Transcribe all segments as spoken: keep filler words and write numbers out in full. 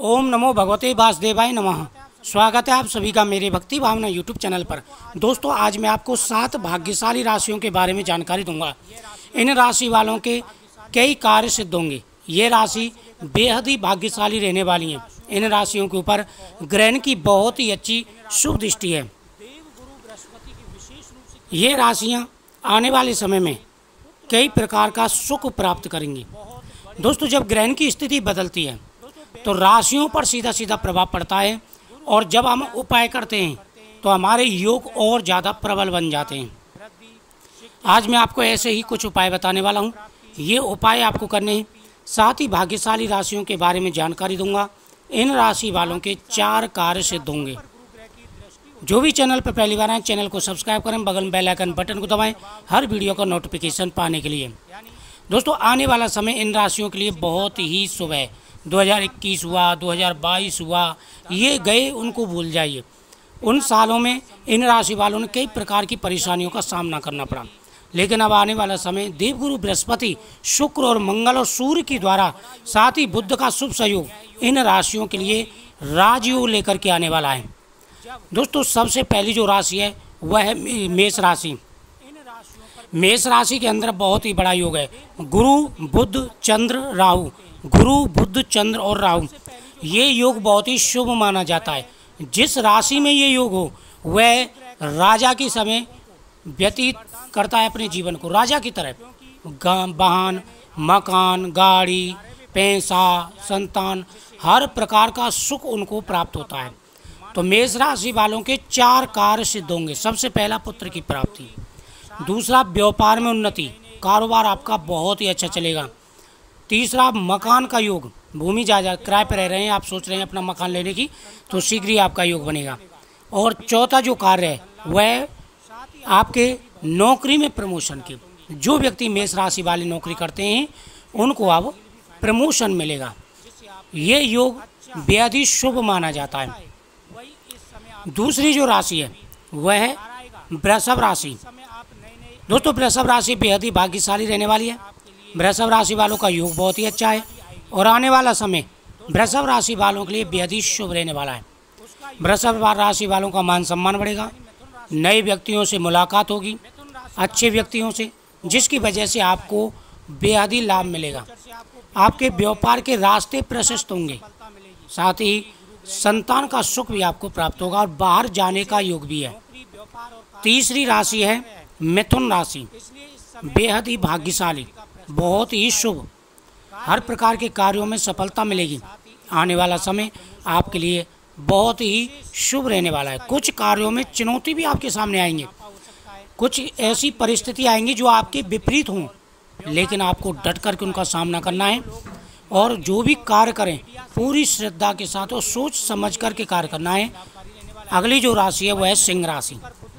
ओम नमो भगवते वासुदेवाय नमः। स्वागत है आप सभी का मेरे भक्ति भावना यूट्यूब चैनल पर। दोस्तों, आज मैं आपको सात भाग्यशाली राशियों के बारे में जानकारी दूंगा। इन राशि वालों के कई कार्य सिद्ध होंगे। ये राशि बेहद ही भाग्यशाली रहने वाली हैं। इन राशियों के ऊपर ग्रहण की बहुत ही अच्छी शुभ दृष्टि है। ये राशियाँ आने वाले समय में कई प्रकार का सुख प्राप्त करेंगी। दोस्तों, जब ग्रहण की स्थिति बदलती है तो राशियों पर सीधा सीधा प्रभाव पड़ता है, और जब हम उपाय करते हैं तो हमारे योग और ज़्यादा प्रबल बन जाते हैं। आज मैं आपको ऐसे ही कुछ उपाय बताने वाला हूँ। ये उपाय आपको करने हैं। साथ ही भाग्यशाली राशियों के बारे में जानकारी दूंगा। इन राशि वालों के चार कार्य सिद्ध होंगे। जो भी चैनल पर पहली बार आए, चैनल को सब्सक्राइब करें, बगल में बेल आइकन बटन को दबाएं हर वीडियो का नोटिफिकेशन पाने के लिए। दोस्तों, आने वाला समय इन राशियों के लिए बहुत ही शुभ है। दो हज़ार इक्कीस हुआ, दो हज़ार बाईस हुआ, ये गए, उनको भूल जाइए। उन सालों में इन राशि वालों ने कई प्रकार की परेशानियों का सामना करना पड़ा, लेकिन अब आने वाला समय देवगुरु बृहस्पति, शुक्र और मंगल और सूर्य के द्वारा, साथ ही बुध का शुभ सहयोग इन राशियों के लिए राजयोग लेकर के आने वाला है। दोस्तों, सबसे पहली जो राशि है वह है मेष राशि। मेष राशि के अंदर बहुत ही बड़ा योग है। गुरु, बुध, चंद्र, राहु। गुरु, बुध, चंद्र और राहु, ये योग बहुत ही शुभ माना जाता है। जिस राशि में ये योग हो वह राजा की समय व्यतीत करता है अपने जीवन को, राजा की तरह। वाहन, मकान, गाड़ी, पैसा, संतान, हर प्रकार का सुख उनको प्राप्त होता है। तो मेष राशि वालों के चार कार्य सिद्ध होंगे। सबसे पहला, पुत्र की प्राप्ति। दूसरा, व्यापार में उन्नति, कारोबार आपका बहुत ही अच्छा चलेगा। तीसरा, मकान का योग, भूमि जायदाद किराए पर रह रहे हैं, आप सोच रहे हैं अपना मकान लेने की, तो शीघ्र ही आपका योग बनेगा। और चौथा जो कार्य है वह आपके नौकरी में प्रमोशन की। जो व्यक्ति मेष राशि वाली नौकरी करते हैं उनको अब प्रमोशन मिलेगा। ये योग बेहद ही शुभ माना जाता है। दूसरी जो राशि है वह है वृषभ राशि। दोस्तों, वृषभ राशि बेहद ही भाग्यशाली रहने वाली है। वृषभ राशि वालों का योग बहुत ही अच्छा है, और आने वाला समय वृषभ राशि वालों के लिए बेहद ही शुभ रहने वाला है। वृषभ राशि वालों का मान सम्मान बढ़ेगा। नए व्यक्तियों से मुलाकात होगी, अच्छे व्यक्तियों से, जिसकी वजह से आपको बेहद ही लाभ मिलेगा। आपके व्यापार के रास्ते प्रशस्त होंगे। साथ ही संतान का सुख भी आपको प्राप्त होगा, और बाहर जाने का योग भी है। तीसरी राशि है मिथुन राशि। बेहद ही भाग्यशाली, बहुत ही शुभ, हर प्रकार के कार्यों में सफलता मिलेगी। आने वाला समय आपके लिए बहुत ही शुभ रहने वाला है। कुछ कार्यों में चुनौती भी आपके सामने आएंगे, कुछ ऐसी परिस्थिति आएंगी जो आपके विपरीत हों, लेकिन आपको डट करके उनका सामना करना है। और जो भी कार्य करें पूरी श्रद्धा के साथ और सोच समझ करके कार्य करना है। अगली जो राशि है वह है सिंह राशि।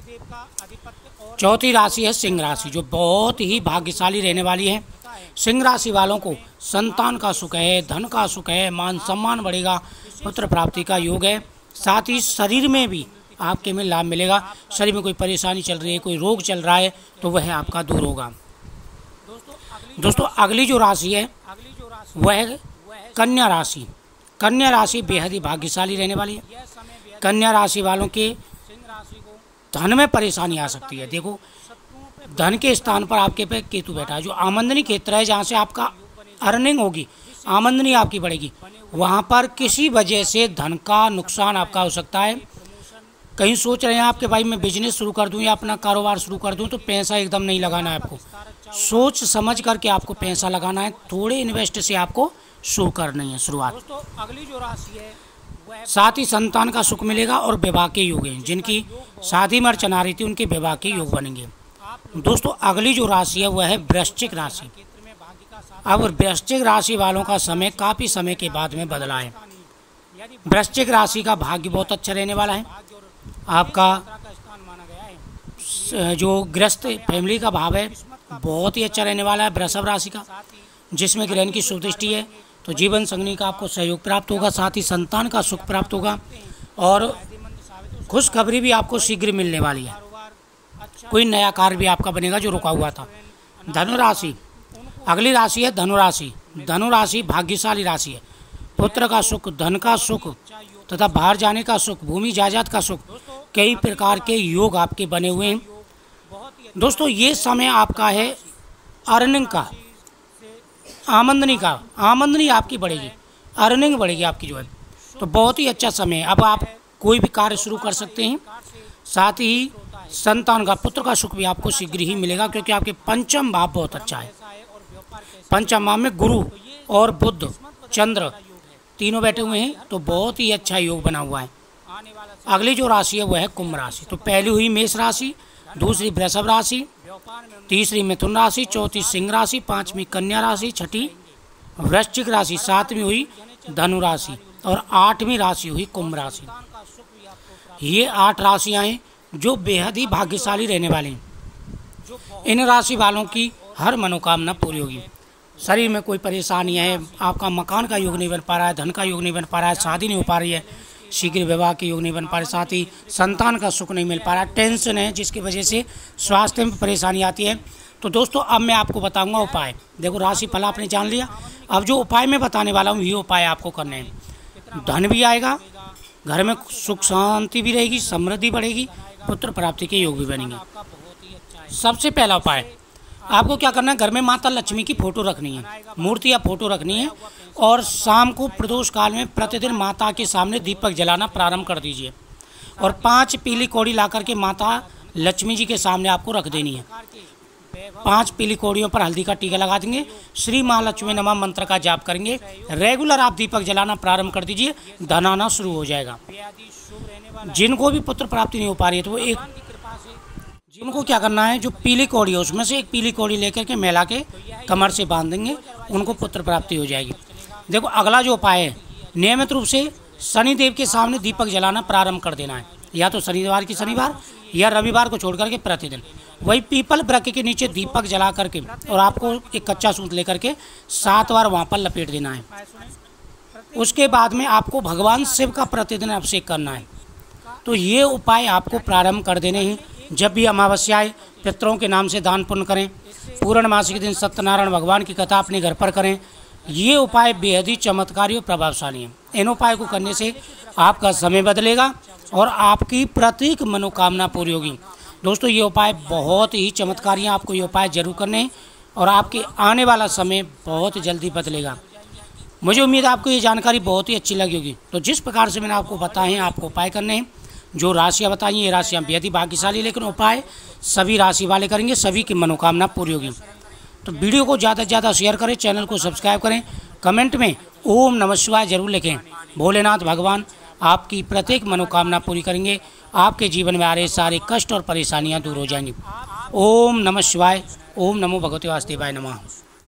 चौथी राशि है सिंह राशि, जो बहुत ही भाग्यशाली रहने वाली है। सिंह राशि वालों को संतान का सुख है, धन का सुख है, मान सम्मान बढ़ेगा, पुत्र प्राप्ति का योग है। साथ ही शरीर में भी आपके में लाभ मिलेगा। शरीर में कोई परेशानी चल रही है, कोई रोग चल रहा है, तो वह आपका दूर होगा। दोस्तों, अगली जो राशि है वह है कन्या राशि। कन्या राशि बेहद ही भाग्यशाली रहने वाली है। कन्या राशि वालों के धन में परेशानी आ सकती है। देखो, धन के स्थान पर आपके पे केतु बैठा है, जो आमदनी क्षेत्र है, जहाँ से आपका अर्निंग होगी, आमदनी आपकी बढ़ेगी, वहाँ पर किसी वजह से धन का नुकसान आपका हो सकता है। कहीं सोच रहे हैं आपके भाई मैं बिजनेस शुरू कर दूं या अपना कारोबार शुरू कर दूं, तो पैसा एकदम नहीं लगाना है आपको। सोच समझ करके आपको पैसा लगाना है। थोड़े इन्वेस्ट से आपको शुरू करनी है शुरुआत। अगली जो राशि है, साथ ही संतान का सुख मिलेगा और विवाह के योग हैं। जिनकी शादी में चना रही थी उनके विवाह के योग बनेंगे। दोस्तों, अगली जो राशि है वह है वृश्चिक राशि। अब वृश्चिक राशि वालों का समय काफ़ी समय के बाद में बदला है। वृश्चिक राशि का भाग्य बहुत अच्छा रहने वाला है। आपका जो गृहस्थ फैमिली का भाव है बहुत ही अच्छा रहने वाला है वृषभ राशि का, जिसमें ग्रहण की शुभ दृष्टि है। तो जीवन संगनी का आपको सहयोग प्राप्त होगा। साथ ही संतान का सुख प्राप्त होगा, और खुशखबरी भी आपको शीघ्र मिलने वाली है। कोई नया कार्य भी आपका बनेगा जो रुका हुआ था। धनु राशि, अगली राशि है धनु राशि। धनु राशि भाग्यशाली राशि है। पुत्र का सुख, धन का सुख तथा बाहर जाने का सुख, भूमि जायदाद का सुख, कई प्रकार के योग आपके बने हुए हैं। दोस्तों ये समय आपका है अर्निंग का, आमदनी का, आमदनी आपकी बढ़ेगी, अर्निंग बढ़ेगी आपकी जो है, तो बहुत ही अच्छा समय है। अब आप कोई भी कार्य शुरू कर सकते हैं। साथ ही संतान का, पुत्र का सुख भी आपको शीघ्र ही मिलेगा, क्योंकि आपके पंचम भाव बहुत अच्छा है। पंचम भाव में गुरु और बुध, चंद्र तीनों बैठे हुए हैं, तो बहुत ही अच्छा योग बना हुआ है। अगली जो राशि है वह है कुंभ राशि। तो पहली हुई मेष राशि, दूसरी वृषभ राशि, तीसरी मिथुन राशि, चौथी सिंह राशि, पांचवी कन्या राशि, छठी वृश्चिक राशि, सातवीं हुई धनु राशि और आठवीं राशि हुई कुंभ राशि। ये आठ राशियां हैं जो बेहद ही भाग्यशाली रहने वाले हैं। इन राशि वालों की हर मनोकामना पूरी होगी। शरीर में कोई परेशानी है, आपका मकान का योग नहीं बन पा रहा है, धन का योग नहीं बन पा रहा है, शादी नहीं हो पा रही है, शीघ्र विवाह के योग नहीं बन पा रहे, साथ ही संतान का सुख नहीं मिल पा रहा, टेंशन है जिसकी वजह से स्वास्थ्य में परेशानी आती है। तो दोस्तों अब मैं आपको बताऊंगा उपाय। देखो राशि फल आपने जान लिया, अब जो उपाय मैं बताने वाला हूँ ये उपाय आपको करने हैं। धन भी आएगा, घर में सुख शांति भी रहेगी, समृद्धि बढ़ेगी, पुत्र प्राप्ति के योग भी बनेंगे। सबसे पहला उपाय आपको क्या करना है, घर में माता लक्ष्मी की फोटो रखनी है, मूर्ति या फोटो रखनी है, और शाम को प्रदोष काल में प्रतिदिन माता के सामने दीपक जलाना प्रारंभ कर दीजिए, और पांच पीली कौड़ी ला करके माता लक्ष्मी जी के सामने आपको रख देनी है। पांच पीली कौड़ियों पर हल्दी का टीका लगा देंगे, श्री महालक्ष्मी नमः मंत्र का जाप करेंगे, रेगुलर आप दीपक जलाना प्रारंभ कर दीजिए, धन आना शुरू हो जाएगा। जिनको भी पुत्र प्राप्ति नहीं हो पा रही है तो वो एक जिनको क्या करना है, जो पीली कौड़ी है उसमें से एक पीली कौड़ी लेकर के मेला के कमर से बांध देंगे, उनको पुत्र प्राप्ति हो जाएगी। देखो अगला जो उपाय है, नियमित रूप से शनिदेव के सामने दीपक जलाना प्रारंभ कर देना है, या तो शनिवार की शनिवार या रविवार को छोड़ करके प्रतिदिन वही पीपल वृक्ष के नीचे दीपक जला करके, और आपको एक कच्चा सूत लेकर के सात बार वहाँ पर लपेट देना है। उसके बाद में आपको भगवान शिव का प्रतिदिन अभिषेक करना है। तो ये उपाय आपको प्रारंभ कर देने हैं। जब भी अमावस्या आए पितरों के नाम से दान पुण्य करें, पूर्णमासी के दिन सत्यनारायण भगवान की कथा अपने घर पर करें। ये उपाय बेहद ही चमत्कारी और प्रभावशाली हैं। इन उपाय को करने से आपका समय बदलेगा और आपकी प्रत्येक मनोकामना पूरी होगी। दोस्तों ये उपाय बहुत ही चमत्कारी हैं, आपको ये उपाय जरूर करने हैं और आपके आने वाला समय बहुत जल्दी बदलेगा। मुझे उम्मीद है आपको ये जानकारी बहुत ही अच्छी लगी होगी। तो जिस प्रकार से मैंने आपको बताए हैं आपको उपाय करने हैं, जो राशियाँ बताई ये राशियाँ बेहद ही भाग्यशाली, लेकिन उपाय सभी राशि वाले करेंगे, सभी की मनोकामना पूरी होगी। तो वीडियो को ज़्यादा से ज़्यादा शेयर करें, चैनल को सब्सक्राइब करें, कमेंट में ओम नमः शिवाय जरूर लिखें। भोलेनाथ भगवान आपकी प्रत्येक मनोकामना पूरी करेंगे, आपके जीवन में आ रहे सारे कष्ट और परेशानियाँ दूर हो जाएंगी। ओम नमः शिवाय, ओम नमो भगवते वासुदेवाय नमः।